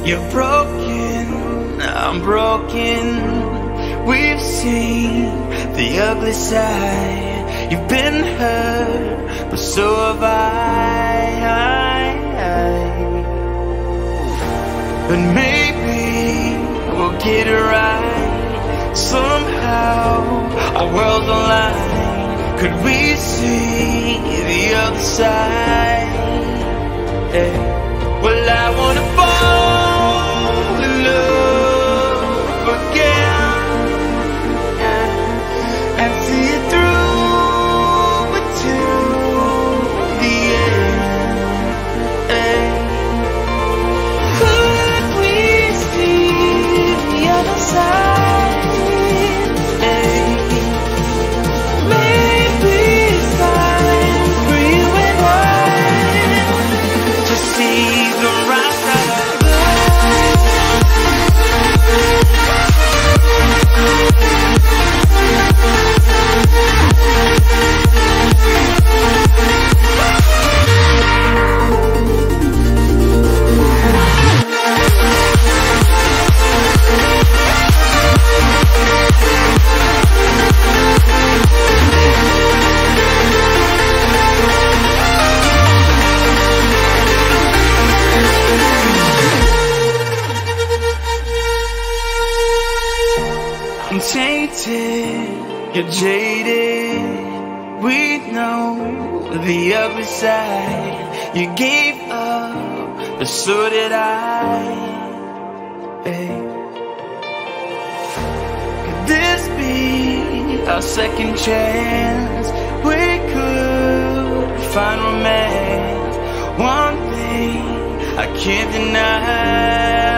You're broken, I'm broken. We've seen the ugly side. You've been hurt, but so have I. But maybe we'll get it right. Somehow our worlds align. Could we see the other side? Hey. Well, I wanna fall in love again, yeah, and see it through until the end. Hey. Could we see the other side? Hey. Maybe it's time for you and I to see the right side of I'm tainted, you're jaded. We know the ugly side. You gave up, but so did I. Hey. Could this be our second chance? We could find romance. One thing I can't deny.